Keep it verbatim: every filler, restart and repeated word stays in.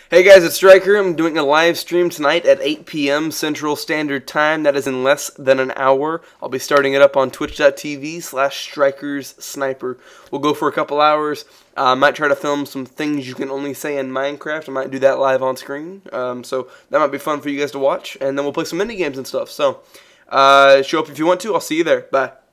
Hey guys, it's Striker. I'm doing a live stream tonight at eight p m Central Standard Time. That is in less than an hour. I'll be starting it up on twitch dot t v slash strikers sniper. We'll go for a couple hours. I uh, might try to film some things you can only say in Minecraft. I might do that live on screen. Um, so that might be fun for you guys to watch. And then we'll play some mini games and stuff. So uh, show up if you want to. I'll see you there. Bye.